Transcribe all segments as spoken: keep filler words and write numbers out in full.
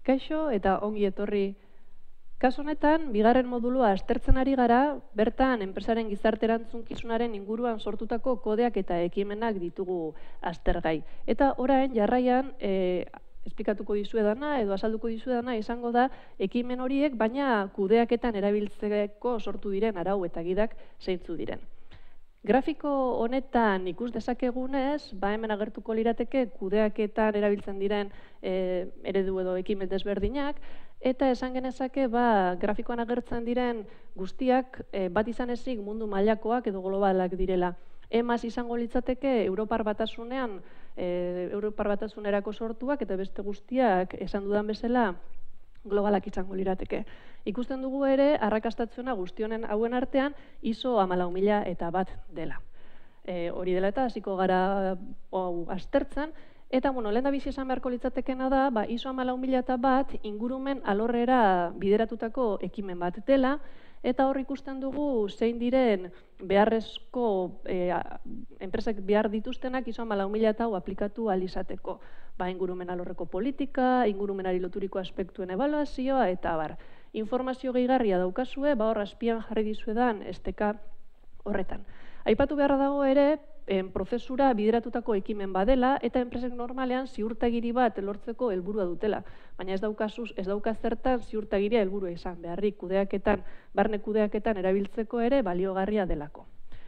Kaixo eta ongi etorri. Kasu honetan, bigarren modulua aztertzen ari gara, bertan enpresaren gizarterantzukizunaren inguruan sortutako kodeak eta ekimenak ditugu aztergai. Eta orain jarraian, e, esplikatuko dizuedana edo azalduko dizuedana izango da ekimen horiek, baina kudeaketan erabiltzeko sortu diren arau eta gidak zeintzu diren. Grafiko honetan ikus dezakegunez, ba hemen agertuko lirateke kudeaketan erabiltzen diren e, eredu edo ekimen desberdinak, eta esan genezake ba, grafikoan agertzen diren guztiak e, bat izan ezik mundu mailakoak edo globalak direla. Emaz izango litzateke Europar Batasunean, e, Europar Batasunerako sortuak eta beste guztiak esan dudan bezala globalak izango lirateke. Ikusten dugu ere, arrakastatzuena guztionen hauen artean, I S O hamalau mila eta bat dela. E, hori dela eta hasiko gara hau aztertzen, eta bueno, lehen da bizi esan beharko litzatekena da, ba, I S O hamalau mila eta bat ingurumen alorrera bideratutako ekimen bat dela, eta hor ikusten dugu zein diren beharrezko e, enpresak behar dituztenak I S O hamalau mila eta hau aplikatu ahal izateko. Ba, ingurumen alorreko politika, ingurumenari loturiko aspektuen ebaluazioa, eta bar. Informazio gehigarria daukazue, ba hor azpian jarri dizuedan esteka horretan. Aipatu beharra dago ere, en, prozesura bideratutako ekimen badela, eta enpresek normalean ziurtagiri bat lortzeko helburua dutela. Baina ez daukazuz, ez daukaz zertan ziurtagiria helburua izan beharrik kudeaketan, barne kudeaketan erabiltzeko ere baliogarria delako.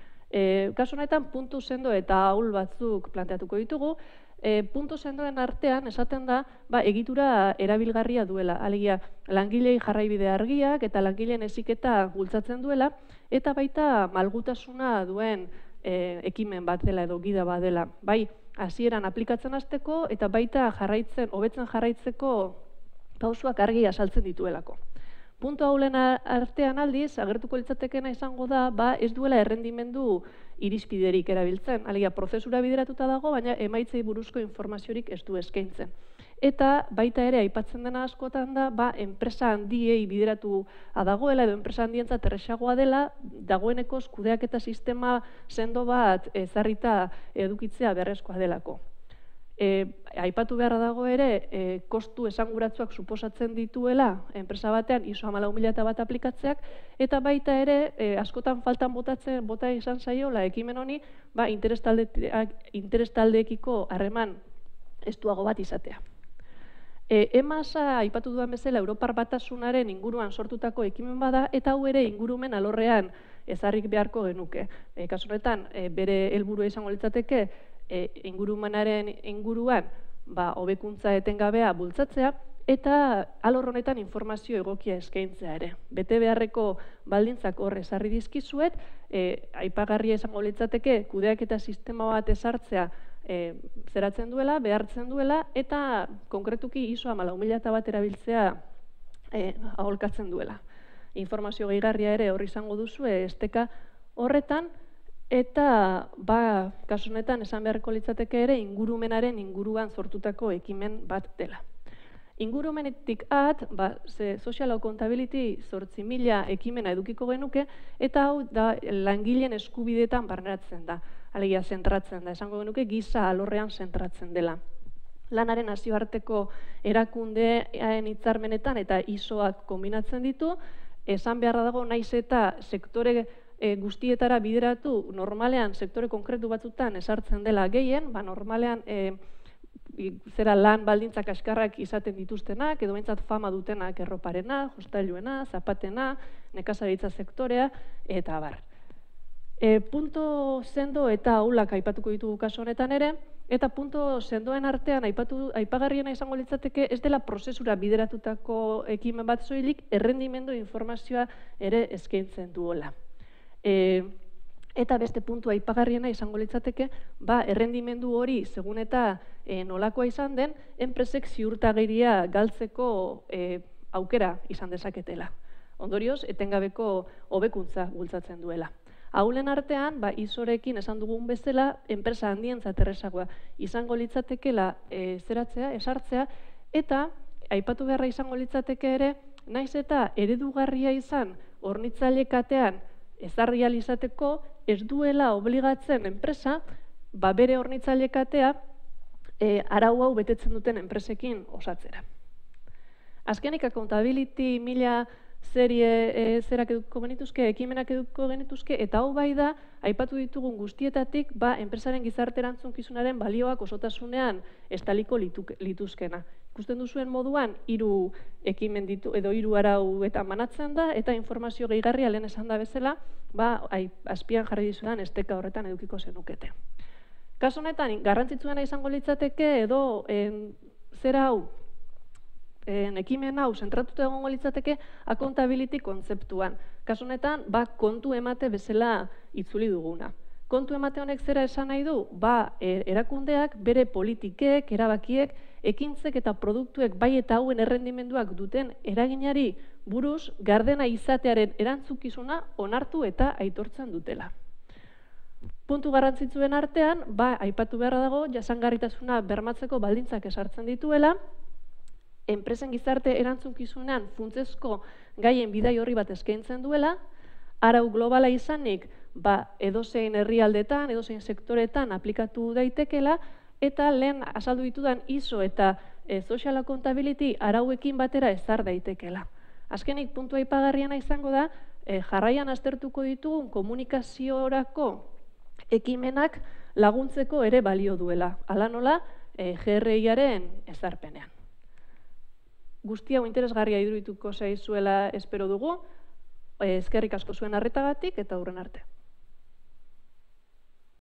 E, kasu honetan, puntu sendo eta ahul batzuk planteatuko ditugu. E, puntu sendoen artean esaten da ba, egitura erabilgarria duela. Alegia, langilei jarraibide argiak eta langileen heziketa bultzatzen duela, eta baita malgutasuna duen e, ekimen bat dela edo gida bat dela. Bai, hasieran aplikatzen hasteko eta baita jarraitzen, hobetzen jarraitzeko pausuak argi azaltzen dituelako. Puntu haulen artean aldiz, agertuko litzatekena izango da, ba, ez duela errendimendu irizpiderik erabiltzen. Alegia, prozesura bideratuta dago, baina emaitzei buruzko informaziorik ez du eskaintzen. Eta baita ere, aipatzen dena askotan da, ba, enpresa handiei bideratu dagoela, edo enpresa handientzat erresagoa dela, dagoenekoz kudeaketa sistema sendo bat ezarrita edukitzea beharrezkoa delako. E, aipatu beharra dago ere, e, kostu esanguratsuak suposatzen dituela enpresa batean I S O hamalau mila eta bat aplikatzeak, eta baita ere, e, askotan faltan botatzen bota izan zaiola ekimen honi, ba, interestaldeekiko harreman estuago bat izatea. E, Emasa, aipatu duan bezala, Europar Batasunaren inguruan sortutako ekimen bada, eta hau ere ingurumen alorrean ezarrik beharko genuke. E, kasu honetan, e, bere helburua izango litzateke, E, ingurumenaren inguruan ba, hobekuntza etengabea bultzatzea, eta alor honetan informazio egokia eskaintzea ere. Bete beharreko baldintzak hor ezarri dizkizuet, e, aipagarria izango litzateke kudeaketa sistema bat ezartzea e, zeratzen duela, behartzen duela, eta konkretuki I S O hamalau mila eta bat erabiltzea e, aholkatzen duela. Informazio gehigarria ere hor izango duzu esteka horretan, eta, ba, kasu honetan esan beharko litzateke ere ingurumenaren inguruan sortutako ekimen bat dela. Ingurumenetik at, ba, ze social accountability zortzi mila ekimena edukiko genuke, eta hau da langileen eskubideetan barneratzen da, alegia zentratzen da, esango genuke giza alorrean zentratzen dela. Lanaren nazioarteko erakundearen hitzarmenetan eta I S Oak kombinatzen ditu, esan beharra dago naiz eta sektore E, guztietara bideratu, normalean sektore konkretu batzutan esartzen dela gehien, ba, normalean e, zera lan baldintzak askarrak izaten dituztenak, edo behintzat fama dutenak erroparena, jostailuena, zapatena, nekazaritza sektorea, eta bar. E, punto sendo eta ahulak aipatuko ditugu kasu honetan ere, eta punto sendoen artean aipatu, aipagarriena izango litzateke ez dela prozesura bideratutako ekimen bat soilik, errendimendu informazioa ere eskaintzen duela. E, eta beste puntua aipagarriena izango litzateke, ba, errendimendu hori, segun eta e, nolakoa izan den, enpresek ziurtagiria galtzeko e, aukera izan dezaketela. Ondorioz, etengabeko hobekuntza bultzatzen duela. Ahulen artean, ba, I S Orekin esan dugun bezala, enpresa handientzat erresagoa izango litzatekela e, zeratzea, esartzea, eta aipatu beharra izango litzateke ere, naiz eta eredugarria izan hornitzaile katean ezarri ahal izateko, ez duela obligatzen enpresa, ba bere hornitzaile katea e, arau hau betetzen duten enpresekin osatzera. Azkenik, accountability mila serie zerak eduko genituzke, ekimenak eduko genituzke, eta hau bai da, aipatu ditugun guztietatik, ba, enpresaren gizarte erantzunkizunaren balioak osotasunean estaliko lituzkena. Ikusten duzuen moduan, hiru ekimen ditu, edo hiru arau eta manatzen da, eta informazio gehigarria lehen esan da bezala, ba, azpian jarri dizudan esteka horretan edukiko zenukete. Kasu honetan, garrantzitsuena izango litzateke, edo zera hau, ekimen hau zentratuta egongo litzateke accountability kontzeptuan. Kasu honetan, ba, kontu emate bezala itzuli duguna. Kontu emate honek zera esan nahi du, ba, erakundeak bere politikek, erabakiek, ekintzek eta produktuek bai eta hauen errendimenduak duten eraginari buruz gardena izatearen erantzukizuna onartu eta aitortzen dutela. Puntu garrantzitsuen artean, ba, aipatu beharra dago, jasangarritasuna bermatzeko baldintzak esartzen dituela, enpresen gizarte erantzunkizunean funtsezko gaien bidai horri bat eskaintzen duela, arau globala izanik, ba, edozein herrialdetan, edozein sektoretan aplikatu daitekela, eta lehen azaldu ditudan I S O eta Social Accountability arauekin batera ezar daitekela. Azkenik, puntu aipagarriena izango da, jarraian aztertuko ditugun komunikaziorako ekimenak laguntzeko ere balio duela, hala nola G R I-aren ezarpenean. Guzti hau interesgarria irudituko zaizuela espero dugu, eskerrik asko zuen arretagatik eta hurren arte.